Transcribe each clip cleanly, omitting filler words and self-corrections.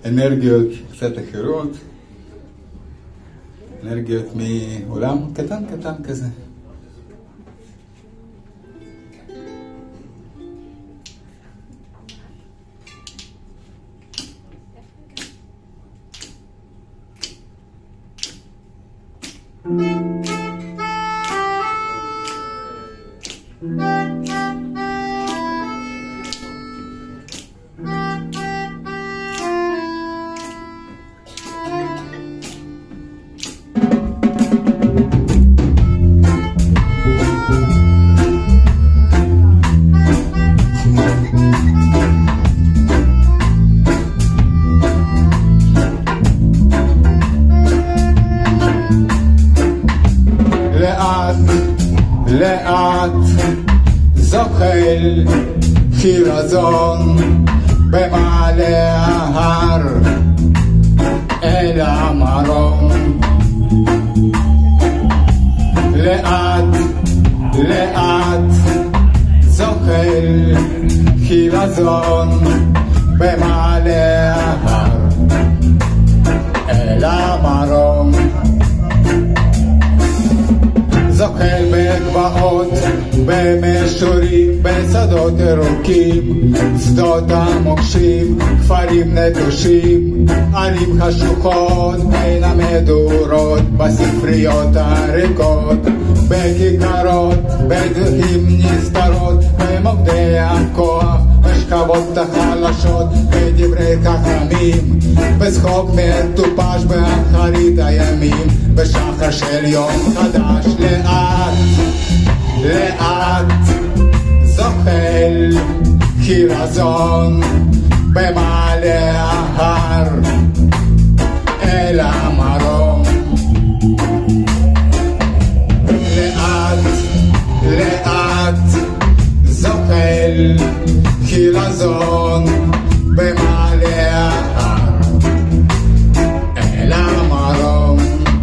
אנרגיות קצת אחרות, אנרגיות מעולם קטן קטן כזה. לאט זוחל חירזון במעלה ההר אל המרום. לאט לאט זוחל חירזון במעלה ההר אל המרום. זוחל בגבעות, במישורים, בשדות ירוקים, שדות המוקשים, כפרים נטושים, ערים חשוכות בין המדורות, בספריות הריקות, בכיכרות, בדרכים נסתרות, במוקדי הכוח, בשכבות החלשות, בדברי חכמים, בשחוק מטופש באחרית הימים, בשחר של יום חדש. לאט לאט זוחל חירזון במעלה ההר אל המרום. לאט לאט זוחל חירזון במעלה ההר אל המרום.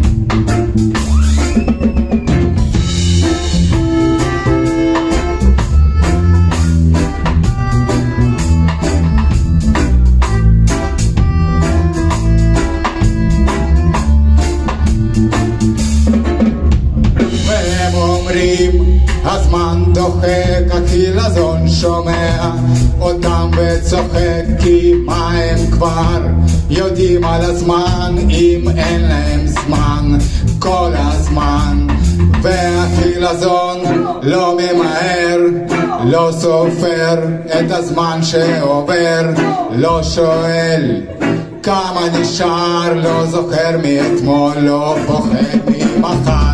הזמן דוחק, החילזון שומע אותם וצוחק, כי מה הם כבר יודעים על הזמן אם אין להם זמן כל הזמן. והחילזון לא ממהר, לא סופר את הזמן שעובר, לא שואל כמה נשאר, לא זוכר מאתמול, לא פוחד ממחר.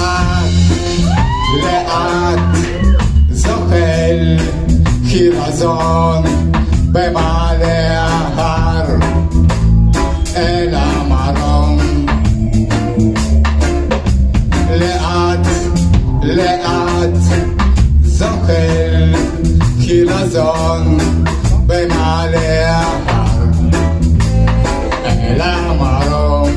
לאט זוחל חירזון במעלה ההר אל המרום. לאט לאט זוחל חירזון במעלה ההר אל המרום.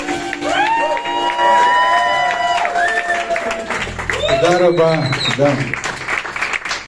תודה רבה, תודה.